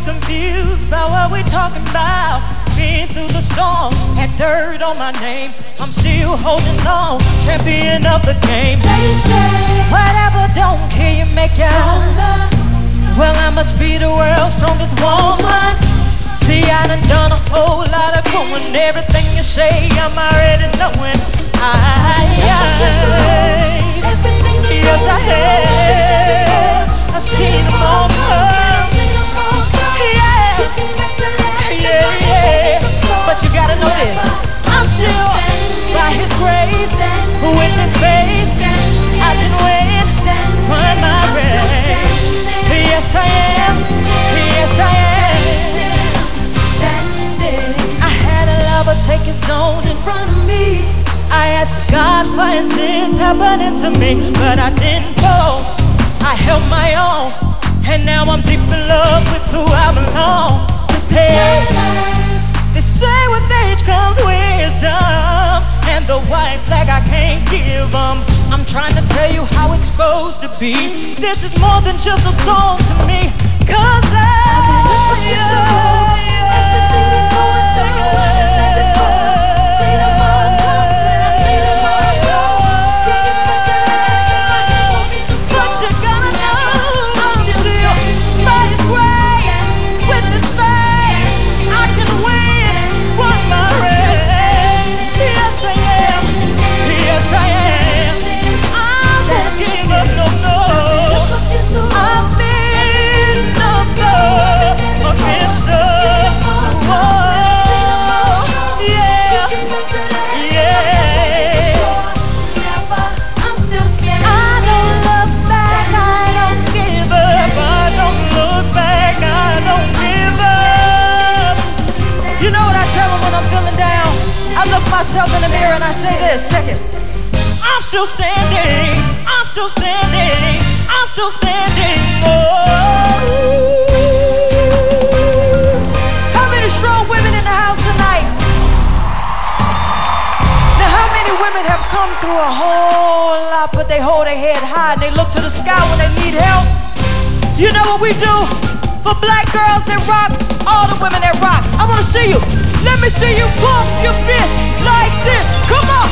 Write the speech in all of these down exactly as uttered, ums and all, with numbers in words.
confused about what we talking about. Been through the storm, had dirt on my name. I'm still holding on, champion of the game. They say whatever don't kill you, make you stronger. Well, I must be the world's strongest woman. See, I done done a whole lot of going. Everything you say, I'm already knowing. I, I, Everything you yes, I have. I've seen them all come. Yeah, yeah, yeah. But you gotta know this. I'm still by His grace, with His faith. I didn't win, won my race. Yes, I am. Yes, I am. I had a lover take his own in front of me. I asked God for His sins happening to me, but I didn't go. I held my own, and now I'm deep in love with who I belong. Hey, they say with age comes wisdom, and the white flag I can't give them. I'm trying to tell you how exposed to be. This is more than just a song to me, 'cause I, yeah, yeah, everything you're going through, let it go. See the world come when I see the world go. But you gotta know I'm still by His grace, with His faith. I can win, won my race. Yes, I am. Yes, I am. Myself in the mirror and I say this, check it. I'm still standing, I'm still standing, I'm still standing. Oh. How many strong women in the house tonight? Now how many women have come through a whole lot, but they hold their head high and they look to the sky when they need help? You know what we do? For black girls that rock, all the women that rock, I wanna see you. Let me see you pump your fist like this. Come on.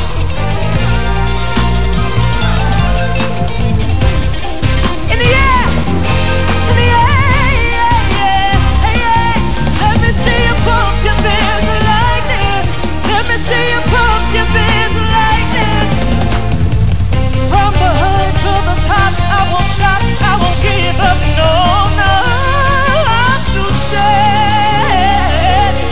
In the air. In the air. Yeah, yeah, yeah. Let me see you pump your fist like this. Let me see you pump your fist like this. From the hood to the top, I won't stop, I won't give up, no, no. I'm still standing.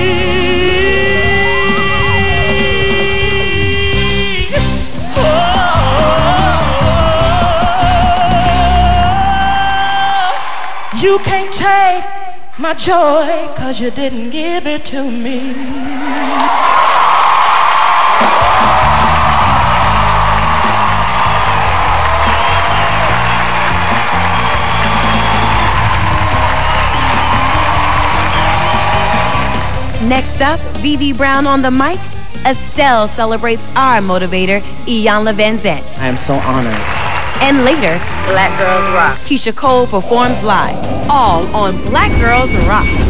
You can't take my joy, 'cause you didn't give it to me. Next up, Vivi Brown on the mic. Estelle celebrates our motivator, Iyanla Vanzant. I am so honored. And later, Black Girls Rock. Keisha Cole performs live, all on Black Girls Rock.